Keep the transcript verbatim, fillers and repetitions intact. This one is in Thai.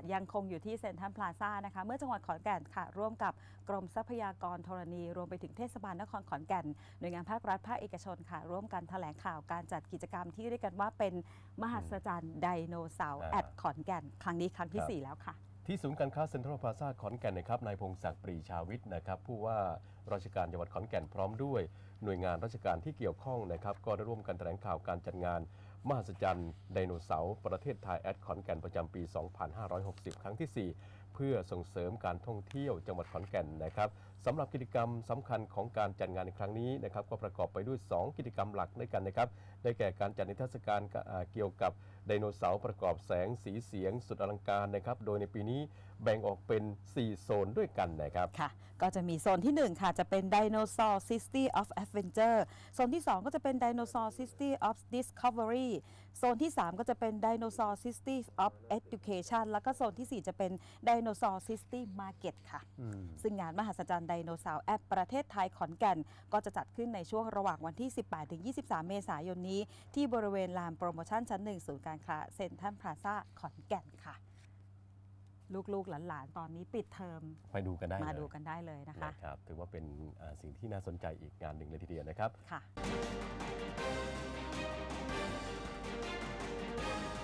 ยังคงอยู่ที่เซ็นทรัลพลาซ่านะคะเมื่อจังหวัดขอนแก่นค่ะร่วมกับกรมทรัพยากรธรณีรวมไปถึงเทศบาลนครขอนแก่นหน่วยงานภาครัฐภาคเอกชนค่ะร่วมกันแถลงข่าวการจัดกิจกรรมที่เรียกกันว่าเป็นมหัศจรรย์ไดโนเสาร์แอดขอนแก่นครั้งนี้ครั้งที่สี่แล้วค่ะที่ศูนย์การค้าเซ็นทรัลพลาซ่าขอนแก่นนะครับนายพงศักดิ์ปรีชาวิทย์นะครับผู้ว่าราชการจังหวัดขอนแก่นพร้อมด้วยหน่วยงานราชการที่เกี่ยวข้องนะครับก็ได้ร่วมกันแถลงข่าวการจัดงานมหัศจรรย์ไดโนเสาร์ประเทศไทยแอดขอนแก่นประจำปี สองพันห้าร้อยหกสิบ ครั้งที่ สี่เพื่อส่งเสริมการท่องเที่ยวจังหวัดขอนแก่นนะครับสำหรับกิจกรรมสำคัญของการจัดงานในครั้งนี้นะครับก็ประกอบไปด้วยสองกิจกรรมหลักด้วยกันนะครับได้แก่การจัดนิทรรศการเกี่ยวกับไดโนเสาร์ประกอบแสงสีเสียงสุดอลังการนะครับโดยในปีนี้แบ่งออกเป็นสี่โซนด้วยกันนะครับค่ะก็จะมีโซนที่หนึ่งค่ะจะเป็น Dinosaur City of Adventure โซนที่สองก็จะเป็น Dinosaur City of Discovery โซนที่สามก็จะเป็น Dinosaur City of Education แล้วก็โซนที่สี่จะเป็น Dinosaur City Market ค่ะซึ่งงานมหัศจรรย์ไดโนเสาร์แอดประเทศไทยขอนแก่นก็จะจัดขึ้นในช่วงระหว่างวันที่ สิบแปดถึงยี่สิบสาม เมษายนนี้ที่บริเวณลานโปรโมชั่นชั้นหนึ่งศูนย์การค้าเซ็นทรัลพลาซ่าขอนแก่นค่ะลูกๆหลานๆตอนนี้ปิดเทอมไปดูกันได้มาดูกันได้เลยนะคะครับถือว่าเป็นสิ่งที่น่าสนใจอีกงานหนึ่งเลยทีเดียวนะครับค่ะ